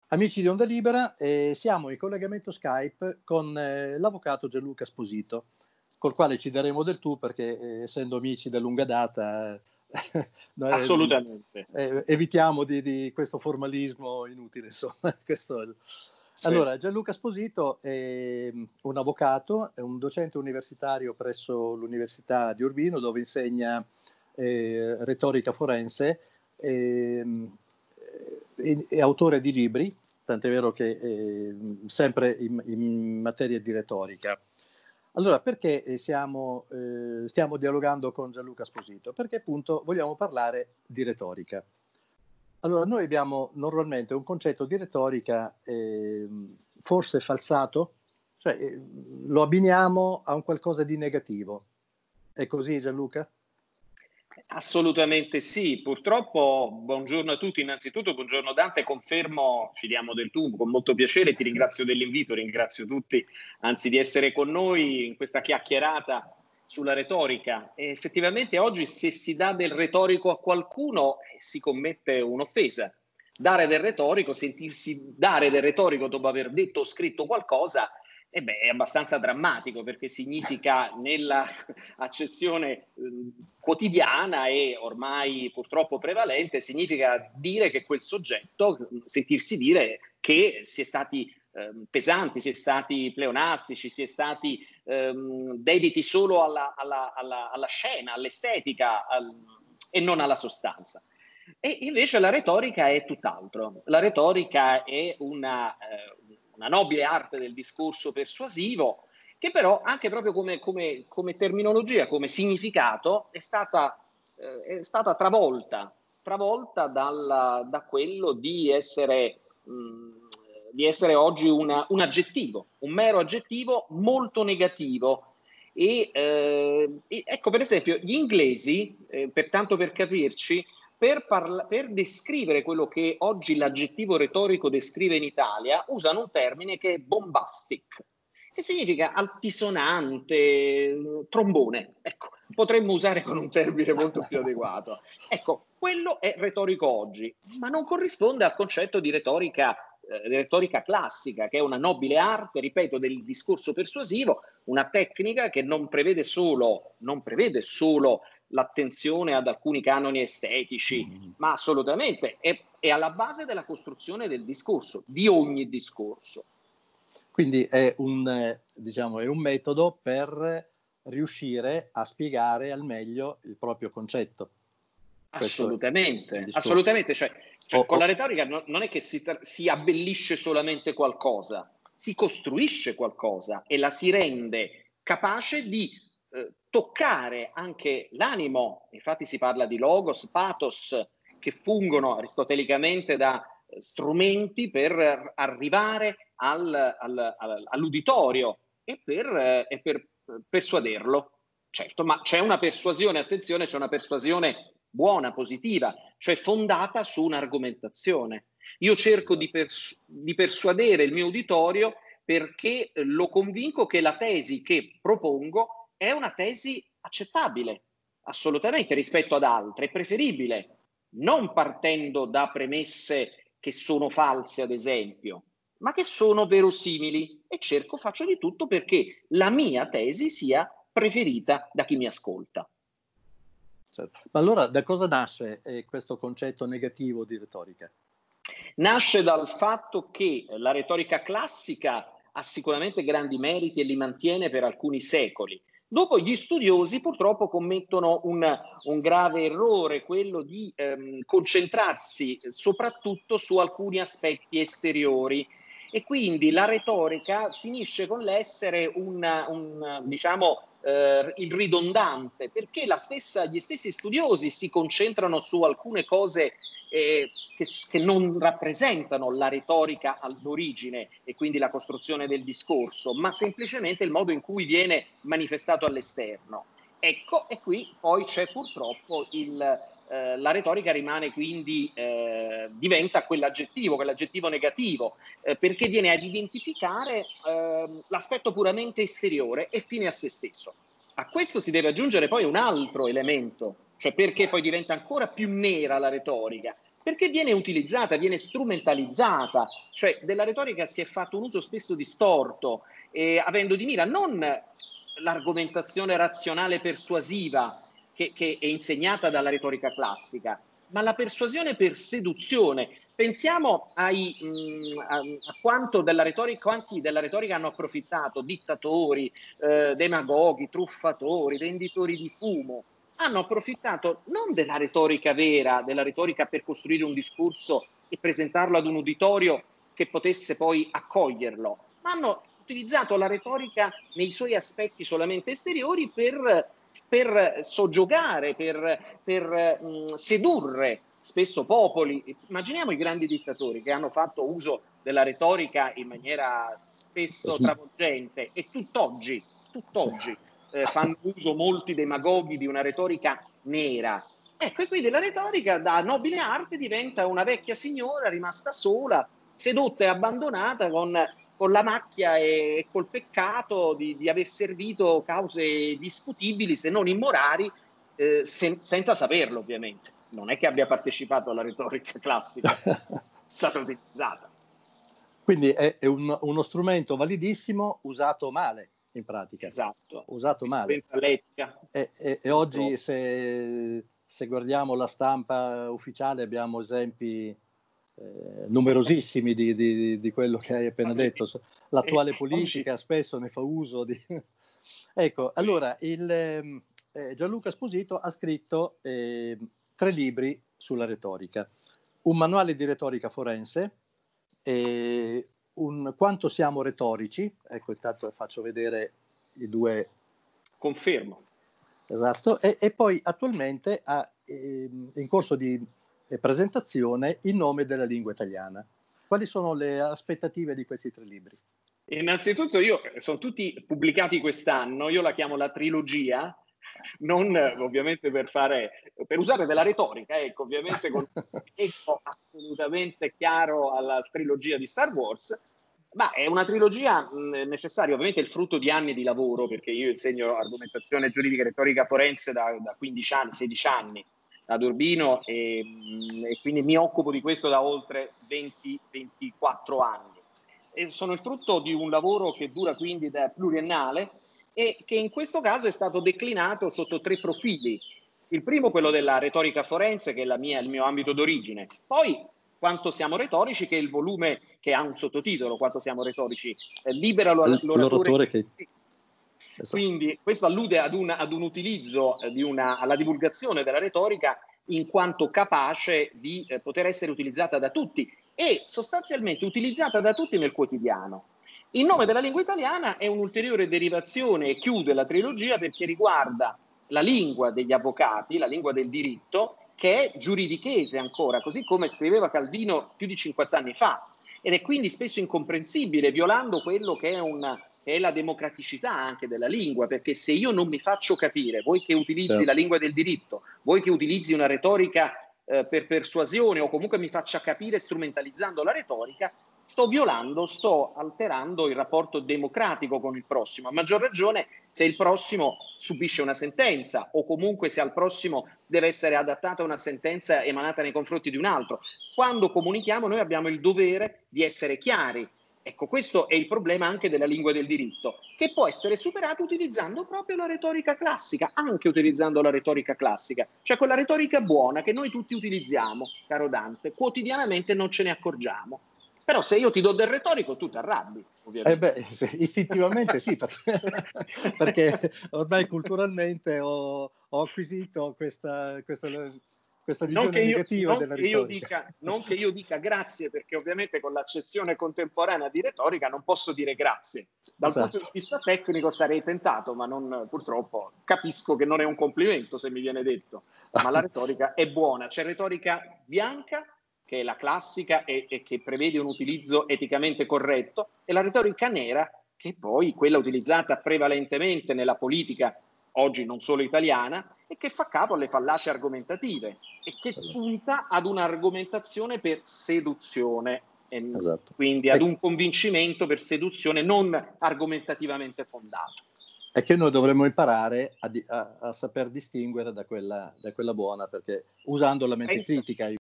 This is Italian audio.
Amici di Onda Libera, siamo in collegamento Skype con l'avvocato Gianluca Sposito, col quale ci daremo del tu perché essendo amici da lunga data Assolutamente. Evitiamo di questo formalismo inutile. Insomma. Sì. Allora, Gianluca Sposito è un avvocato, è un docente universitario presso l'Università di Urbino dove insegna retorica forense. È autore di libri, tant'è vero che sempre in materia di retorica. Allora, perché stiamo dialogando con Gianluca Sposito? Perché appunto vogliamo parlare di retorica. Allora, noi abbiamo normalmente un concetto di retorica forse falsato, cioè lo abbiniamo a un qualcosa di negativo. È così, Gianluca? Assolutamente sì, purtroppo buongiorno a tutti, innanzitutto buongiorno Dante, confermo, ci diamo del tu con molto piacere, ti ringrazio dell'invito, ringrazio tutti anzi di essere con noi in questa chiacchierata sulla retorica. E effettivamente oggi se si dà del retorico a qualcuno si commette un'offesa. Dare del retorico, sentirsi dare del retorico dopo aver detto o scritto qualcosa è abbastanza drammatico perché significa nella accezione quotidiana e ormai purtroppo prevalente, significa dire che quel soggetto, sentirsi dire che si è stati pesanti, si è stati pleonastici, si è stati dediti solo alla scena, all'estetica e non alla sostanza. E invece la retorica è tutt'altro. La retorica è una nobile arte del discorso persuasivo che però anche proprio come terminologia, come significato, è stata travolta da quello di essere oggi un aggettivo, un mero aggettivo molto negativo. E ecco, per esempio, gli inglesi, tanto per capirci, per descrivere quello che oggi l'aggettivo retorico descrive in Italia, usano un termine che è bombastic, che significa altisonante, trombone. Ecco, potremmo usare con un termine molto più adeguato. Ecco, quello è retorico oggi, ma non corrisponde al concetto di retorica classica, che è una nobile arte, ripeto, del discorso persuasivo, una tecnica che non prevede solo l'attenzione ad alcuni canoni estetici, ma assolutamente è alla base della costruzione del discorso, di ogni discorso. Quindi è un metodo per riuscire a spiegare al meglio il proprio concetto. Assolutamente, assolutamente. Cioè, con la retorica non è che si abbellisce solamente qualcosa, si costruisce qualcosa e la si rende capace di toccare anche l'animo. Infatti si parla di logos, pathos, che fungono aristotelicamente da strumenti per arrivare all'uditorio e per persuaderlo. Certo, ma c'è una persuasione, attenzione, c'è una persuasione buona, positiva, cioè fondata su un'argomentazione. Io cerco di persuadere il mio uditorio perché lo convinco che la tesi che propongo è una tesi accettabile, assolutamente, rispetto ad altre, è preferibile, non partendo da premesse che sono false, ad esempio, ma che sono verosimili e faccio di tutto perché la mia tesi sia preferita da chi mi ascolta. Certo. Ma allora da cosa nasce questo concetto negativo di retorica? Nasce dal fatto che la retorica classica ha sicuramente grandi meriti e li mantiene per alcuni secoli. Dopo gli studiosi purtroppo commettono un grave errore, quello di concentrarsi soprattutto su alcuni aspetti esteriori e quindi la retorica finisce con l'essere il ridondante, perché gli stessi studiosi si concentrano su alcune cose che non rappresentano la retorica all'origine e quindi la costruzione del discorso, ma semplicemente il modo in cui viene manifestato all'esterno. Ecco, e qui poi c'è purtroppo la retorica rimane quindi, diventa quell'aggettivo negativo, perché viene ad identificare l'aspetto puramente esteriore e fine a se stesso. A questo si deve aggiungere poi un altro elemento, cioè perché poi diventa ancora più nera la retorica, Perché viene utilizzata, viene strumentalizzata, cioè della retorica si è fatto un uso spesso distorto, avendo di mira non l'argomentazione razionale persuasiva che è insegnata dalla retorica classica, ma la persuasione per seduzione. Pensiamo a quanti della retorica hanno approfittato: dittatori, demagoghi, truffatori, venditori di fumo. Hanno approfittato non della retorica vera, della retorica per costruire un discorso e presentarlo ad un uditorio che potesse poi accoglierlo, ma hanno utilizzato la retorica nei suoi aspetti solamente esteriori per soggiogare, per sedurre spesso popoli. Immaginiamo i grandi dittatori che hanno fatto uso della retorica in maniera spesso travolgente, e tutt'oggi fanno uso molti demagoghi di una retorica nera. Ecco, e quindi la retorica da nobile arte diventa una vecchia signora rimasta sola, sedotta e abbandonata con la macchia e col peccato di aver servito cause discutibili, se non immorali, senza saperlo ovviamente. Non è che abbia partecipato alla retorica classica, è stata utilizzata. Quindi è uno strumento validissimo usato male, in pratica. Esatto. Usato male. E oggi se guardiamo la stampa ufficiale abbiamo esempi numerosissimi di quello che hai appena detto. L'attuale politica spesso ne fa uso di... Ecco, allora, Gianluca Esposito ha scritto 3 libri sulla retorica. Un manuale di retorica forense, quanto siamo retorici, ecco, intanto faccio vedere i 2. Confermo. Esatto, e poi attualmente ha in corso di presentazione Il nome della lingua italiana. Quali sono le aspettative di questi 3 libri? Innanzitutto sono tutti pubblicati quest'anno, io la chiamo la trilogia, non ovviamente per usare della retorica, ecco, ovviamente con un ecco assolutamente chiaro alla trilogia di Star Wars, ma è una trilogia necessaria, ovviamente è il frutto di anni di lavoro, perché io insegno argomentazione giuridica e retorica forense da 15 anni, 16 anni ad Urbino, e quindi mi occupo di questo da oltre 20-24 anni. E sono il frutto di un lavoro che dura quindi da pluriennale e che in questo caso è stato declinato sotto 3 profili. Il primo, quello della retorica forense, che è il mio ambito d'origine. Poi quanto siamo retorici, che è il volume che ha un sottotitolo, quanto siamo retorici, libera l'oratore che... Esatto. Quindi questo allude ad un utilizzo alla divulgazione della retorica in quanto capace di poter essere utilizzata da tutti e sostanzialmente utilizzata da tutti nel quotidiano. Il nome della lingua italiana è un'ulteriore derivazione e chiude la trilogia perché riguarda la lingua degli avvocati, la lingua del diritto, che è giuridichese ancora, così come scriveva Calvino più di 50 anni fa, ed è quindi spesso incomprensibile, violando quello che è la democraticità anche della lingua, perché se io non mi faccio capire, voi che utilizzi la lingua del diritto, voi che utilizzi una retorica per persuasione o comunque mi faccia capire strumentalizzando la retorica, sto alterando il rapporto democratico con il prossimo, a maggior ragione se il prossimo subisce una sentenza o comunque se al prossimo deve essere adattata una sentenza emanata nei confronti di un altro. Quando comunichiamo noi abbiamo il dovere di essere chiari. Ecco, questo è il problema anche della lingua del diritto, che può essere superato utilizzando proprio la retorica classica, anche utilizzando la retorica classica, cioè quella retorica buona che noi tutti utilizziamo, caro Dante, quotidianamente non ce ne accorgiamo. Però se io ti do del retorico, tu ti arrabbi, ovviamente. Istintivamente sì, perché ormai culturalmente ho acquisito questa visione negativa della retorica. Non che io dica grazie, perché ovviamente con l'accezione contemporanea di retorica non posso dire grazie. Dal punto di vista tecnico sarei tentato, ma purtroppo capisco che non è un complimento se mi viene detto, ma la retorica è buona. C'è retorica bianca, che è la classica e che prevede un utilizzo eticamente corretto, e la retorica nera, che è poi quella utilizzata prevalentemente nella politica, oggi non solo italiana, e che fa capo alle fallaci argomentative e che punta ad un'argomentazione per seduzione, quindi ad un convincimento per seduzione non argomentativamente fondato. È che noi dovremmo imparare a saper distinguere da quella buona, perché usando la mente critica